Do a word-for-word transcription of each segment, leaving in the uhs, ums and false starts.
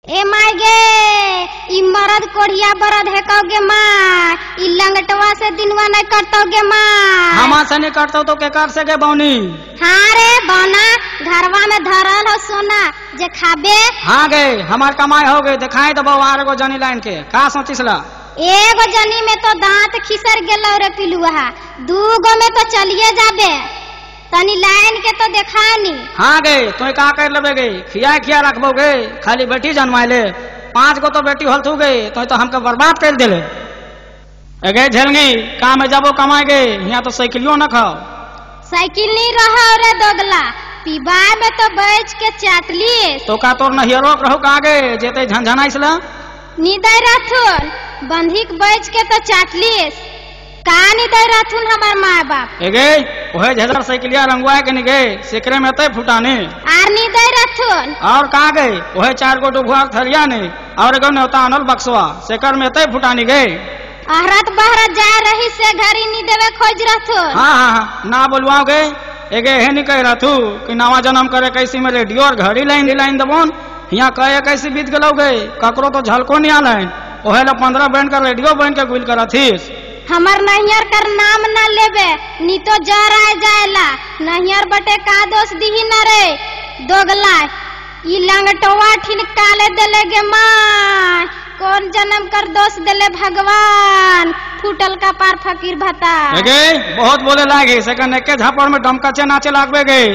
ए माय गे ई मरद कोढ़िया बरद है कहोगे माँ ई लंगटवा से दिनवा नहीं कटोगे माँ। हमा से नहीं कटतो तो के कर सके बौनी। हाँ रे बौना घरवा में धरल हो सोना जे खाबे। हाँ गे हमार कमाई हो गई दिखाई तो बार गो जनी लाइन के का सोचिसला। एगो जनी में तो दांत खिसर गेलो रे पिलुआ, दूगो में तो चलिए जाबे, तनी लाइन के तो देखानी। हाँ गे तो का कर लेबे गे खिया खिया रखबो गे खाली बेटी जन्माए ले पांच गो तो बेटी होल तू गई तो, तो हमके बर्बाद कर दिले। गे झेलगी काम में जाबो कमाए गे यहाँ तो साइकिलियो न खाओ। साइकिल नहीं रहा रे दोगला पिबा में तो बैठ के चाटली तो का तोर नहियरो रहो कागे जेते झनझनाइसला निदय रहथुन बंधिक बैठ के तो चाटलीस का निदय रहथुन हमार माँ बाप। एगे ओहे झजर साइकिलिया रंगवा के निगे सेकरे में ते फुटाने आर निदय रहथुन और का गए ओहे चार गो डुबुआ थरिया ने और एगो नेवता अनल बक्सवा सेकर में ते फुटानी गए। अहरत बहरत जा रही से घरी नी देवे खोज रहथुन। हाँ हाँ हाँ ना बोलवाओ गे एगे हे नहीं कह रहा तू कि नवा जन्म करे कैसी में रेडियो और घड़ी लाइन लाइन दबोन यहाँ कहे कैसी बीत गलो गए ककरो तो झलको नहीं आल ओहे ला पंद्रह बैंड का रेडियो बन के गुल करा थीस। हमर नैहर कर नाम न लेबे नी तो जर आ जाएला नैहर बटे का दोष दीही न रे दोगला ई लंगटवा ठिनकाले देले गे माँ कौन जन्म कर दोष देले भगवान फूटल का पार फकीर भता। गे बहुत बोले लागे सेकंड एक झापड़ में डमकचे नाचे लागबे गे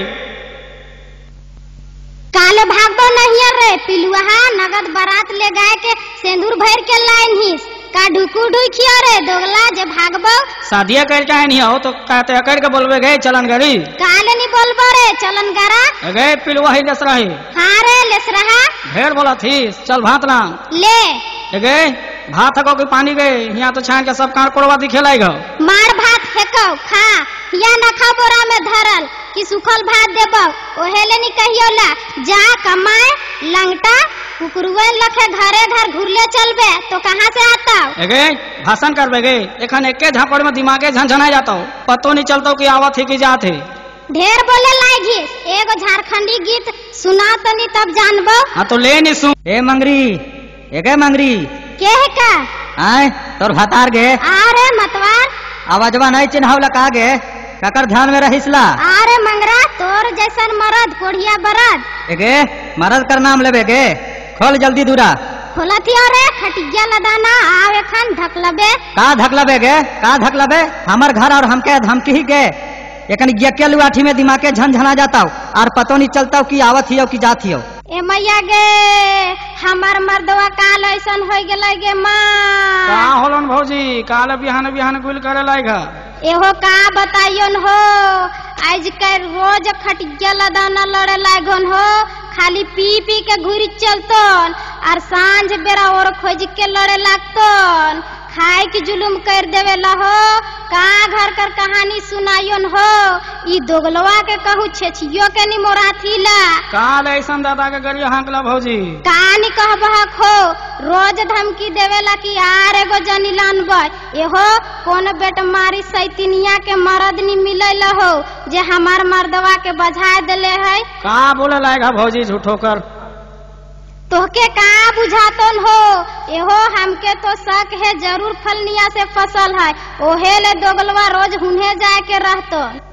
काले भागबो नैहर रे पिलुआ नगद बारात ले गाय के सिंदूर भर के लाइन हिस का ढुकू ढुकिया रे दोगला जे भागबो शादिया कर के नहीं हो तो कहते कर के बोलबे गए चलन गरी काले नहीं बोलबो रे चलन गरा गए पिलवा ही लेस रही। हाँ रे लेस रहा ढेर बोला थी चल भात ला ले गए भात हको कि पानी गए यहाँ तो छान के सब कान कोड़वा दिखेलाएगा मार भात फेंको खा या न खा बोरा में धरल कि सुखल भात देबो ओहेले नहीं कहियो ला जा कमाए लंगटा कुकुरुआ लखे घरे घर घुरले चलबे तो कहाँ से आता गे भाषण करबे गे एखन एके झापड़ में दिमागे झनझना जाता पतो नहीं चलता कि आवत है कि जात है। ढेर बोले लागी एगो झारखंडी गीत सुना तो नहीं तब जानबो। हाँ तो ले नहीं सुन ए मंगरी एके मंगरी के है का आए तोर भतार गे आरे मतवार आवाजवा नहीं चिन्हावला का गे ककर ध्यान में रहिसला। आरे मंगरा तोर जैसन मरद कोढ़िया बरद एगे मरद कर नाम लेबे गे खोल जल्दी दूरा खोलती अरे खटिया लदाना आवे खान ढकलबे का ढकलबे गे का ढकलबे हमर घर और हमके धमकी ही गे एकन यके लुआठी में दिमागे झनझना जाता और पतो नहीं चलता कि आवत हियो कि जात हियो। ए मैया गे हमार मर्दवा काल ऐसन हो गेलै गे माँ का होलन भौजी काल बिहान बिहान गुल करे लायगा एहो का बताइयोन हो आज के रोज खटिया लदाना लड़े लागन हो खाली पी पी के घुरी चलतन और सांझ बेरा और खोज के लड़े लागतन खाए की जुलुम कर देवे लहो का घर कर कहानी सुनाइयोन हो ई दोगलवा के कहू छेछियो के नी मोराथीला काल ऐसन दादा के गरिया हांकला भौजी कानी कहबह खो रोज धमकी देवेला कि आर एगो जनी लानबे एहो कौन बेट मारी सैतिनिया के मरद नी मिलल हो जे हमार मर्दवा के बझा देले है। का बोले लायगा भौजी झूठो कर तोहके का बुझातन हो एहो हमके तो शक है जरूर फलनिया से फसल है ओहे ले दोगलवा रोज हुने जाए के रहतन।